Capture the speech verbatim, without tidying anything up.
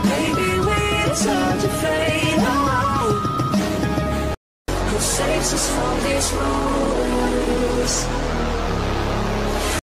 Maybe we turn to fate. Oh, who saves us from these rules?